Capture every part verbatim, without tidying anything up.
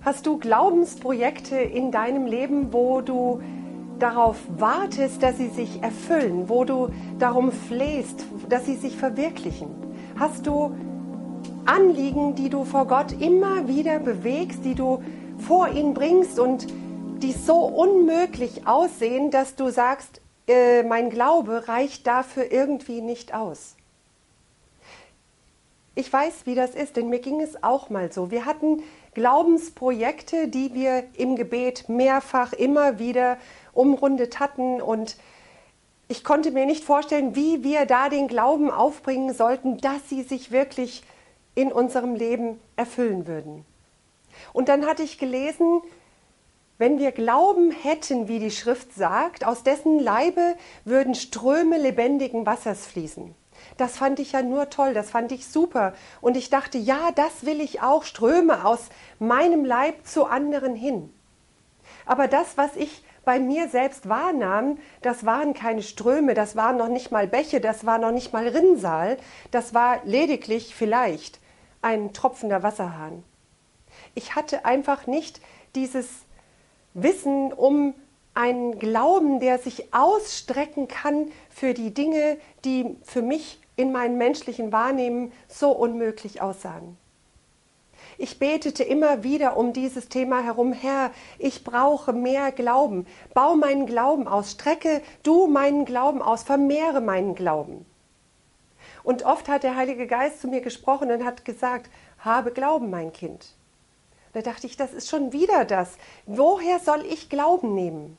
Hast du Glaubensprojekte in deinem Leben, wo du darauf wartest, dass sie sich erfüllen, wo du darum flehst, dass sie sich verwirklichen? Hast du Anliegen, die du vor Gott immer wieder bewegst, die du vor ihn bringst und die so unmöglich aussehen, dass du sagst, äh, mein Glaube reicht dafür irgendwie nicht aus? Ich weiß, wie das ist, denn mir ging es auch mal so. Wir hatten Glaubensprojekte, die wir im Gebet mehrfach immer wieder umrundet hatten, und ich konnte mir nicht vorstellen, wie wir da den Glauben aufbringen sollten, dass sie sich wirklich in unserem Leben erfüllen würden. Und dann hatte ich gelesen, wenn wir Glauben hätten, wie die Schrift sagt, aus dessen Leibe würden Ströme lebendigen Wassers fließen. Das fand ich ja nur toll, das fand ich super. Und ich dachte, ja, das will ich auch, Ströme aus meinem Leib zu anderen hin. Aber das, was ich bei mir selbst wahrnahm, das waren keine Ströme, das waren noch nicht mal Bäche, das war noch nicht mal Rinnsal, das war lediglich vielleicht ein tropfender Wasserhahn. Ich hatte einfach nicht dieses Wissen um einen Glauben, der sich ausstrecken kann für die Dinge, die für mich in meinem menschlichen Wahrnehmen so unmöglich aussahen. Ich betete immer wieder um dieses Thema herum: Herr, ich brauche mehr Glauben. Bau meinen Glauben aus, strecke du meinen Glauben aus, vermehre meinen Glauben. Und oft hat der Heilige Geist zu mir gesprochen und hat gesagt: Habe Glauben, mein Kind. Da dachte ich, das ist schon wieder das. Woher soll ich Glauben nehmen?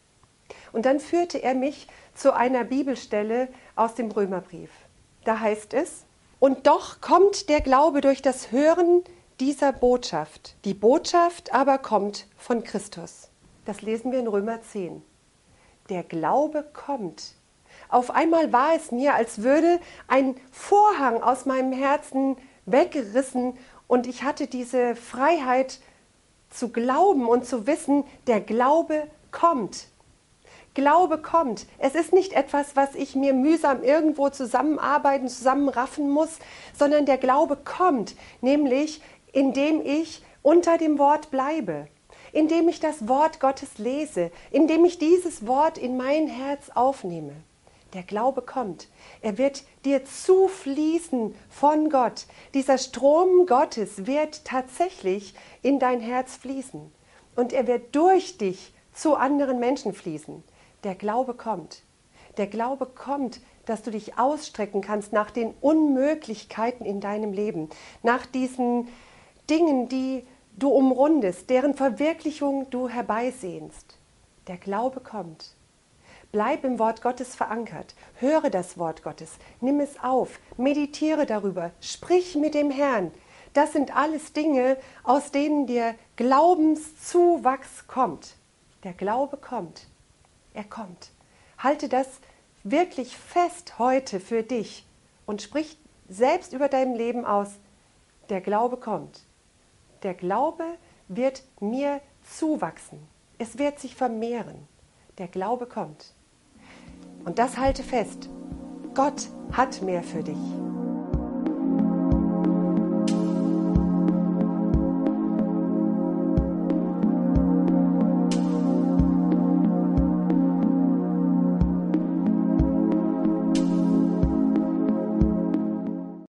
Und dann führte er mich zu einer Bibelstelle aus dem Römerbrief. Da heißt es: Und doch kommt der Glaube durch das Hören dieser Botschaft. Die Botschaft aber kommt von Christus. Das lesen wir in Römer zehn. Der Glaube kommt. Auf einmal war es mir, als würde ein Vorhang aus meinem Herzen weggerissen, und ich hatte diese Freiheit zu glauben und zu wissen, der Glaube kommt. Glaube kommt. Es ist nicht etwas, was ich mir mühsam irgendwo zusammenarbeiten, zusammenraffen muss, sondern der Glaube kommt, nämlich indem ich unter dem Wort bleibe, indem ich das Wort Gottes lese, indem ich dieses Wort in mein Herz aufnehme. Der Glaube kommt. Er wird dir zufließen von Gott. Dieser Strom Gottes wird tatsächlich in dein Herz fließen. Und er wird durch dich zu anderen Menschen fließen. Der Glaube kommt. Der Glaube kommt, dass du dich ausstrecken kannst nach den Unmöglichkeiten in deinem Leben, nach diesen Dingen, die du umrundest, deren Verwirklichung du herbeisehnst. Der Glaube kommt. Bleib im Wort Gottes verankert, höre das Wort Gottes, nimm es auf, meditiere darüber, sprich mit dem Herrn. Das sind alles Dinge, aus denen dir Glaubenszuwachs kommt. Der Glaube kommt, er kommt. Halte das wirklich fest heute für dich und sprich selbst über dein Leben aus: Der Glaube kommt. Der Glaube wird mir zuwachsen, es wird sich vermehren. Der Glaube kommt. Und das halte fest: Gott hat mehr für dich.